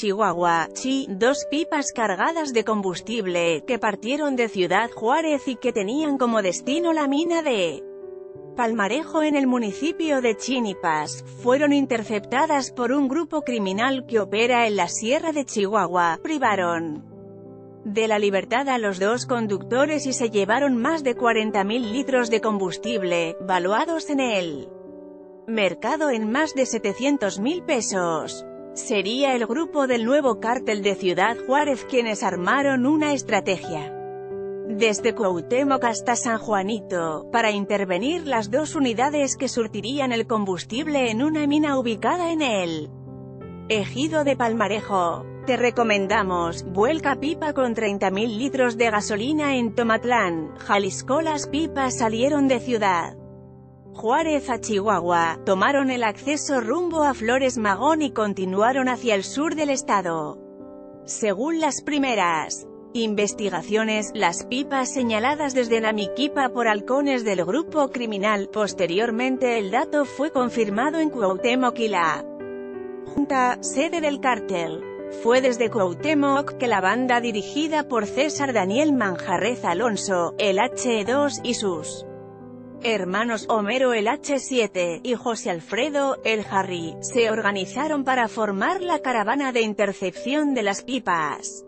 Chihuahua, dos pipas cargadas de combustible, que partieron de Ciudad Juárez y que tenían como destino la mina de Palmarejo en el municipio de Chinipas, fueron interceptadas por un grupo criminal que opera en la Sierra de Chihuahua. Privaron de la libertad a los dos conductores y se llevaron más de 40.000 litros de combustible, valuados en el mercado en más de 700.000 pesos. Sería el grupo del nuevo cártel de Ciudad Juárez quienes armaron una estrategia desde Cuauhtémoc hasta San Juanito, para intervenir las dos unidades que surtirían el combustible en una mina ubicada en el ejido de Palmarejo. Te recomendamos, vuelca pipa con 30.000 litros de gasolina en Tomatlán, Jalisco. Las pipas salieron de Ciudad Juárez a Chihuahua, tomaron el acceso rumbo a Flores Magón y continuaron hacia el sur del estado. Según las primeras investigaciones, las pipas señaladas desde Namiquipa por halcones del grupo criminal. Posteriormente el dato fue confirmado en Cuauhtémoc y la Junta, sede del cártel. Fue desde Cuauhtémoc que la banda dirigida por César Daniel Manjarrez Alonso, el H2, y sus hermanos Homero el H7, y José Alfredo, el Harry, se organizaron para formar la caravana de intercepción de las pipas,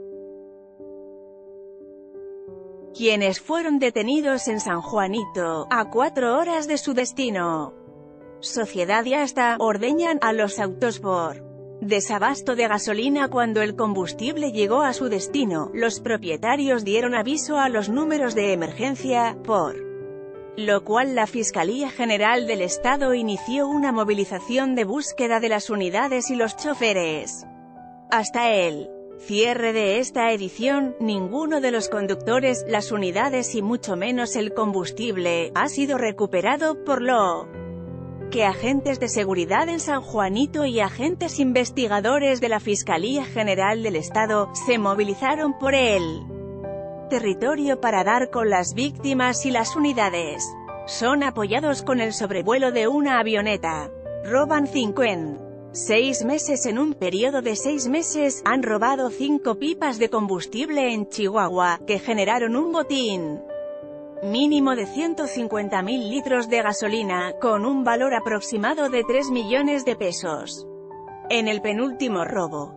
quienes fueron detenidos en San Juanito, a 4 horas de su destino. Sociedad y hasta ordeñan a los autos por desabasto de gasolina. Cuando el combustible llegó a su destino, los propietarios dieron aviso a los números de emergencia, por lo cual la Fiscalía General del Estado inició una movilización de búsqueda de las unidades y los choferes. Hasta el cierre de esta edición, ninguno de los conductores, las unidades y mucho menos el combustible, ha sido recuperado, por lo que agentes de seguridad en San Juanito y agentes investigadores de la Fiscalía General del Estado, se movilizaron por el territorio para dar con las víctimas y las unidades. Son apoyados con el sobrevuelo de una avioneta. Roban 5 en 6 meses. En un periodo de 6 meses, han robado 5 pipas de combustible en Chihuahua, que generaron un botín mínimo de 150.000 litros de gasolina, con un valor aproximado de 3 millones de pesos. En el penúltimo robo,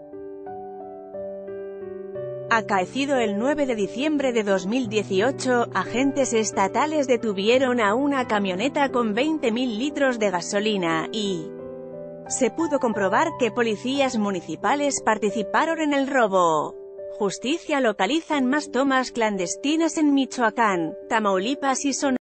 acaecido el 9 de diciembre de 2018, agentes estatales detuvieron a una camioneta con 20.000 litros de gasolina, y se pudo comprobar que policías municipales participaron en el robo. Justicia localizan más tomas clandestinas en Michoacán, Tamaulipas y Sonora.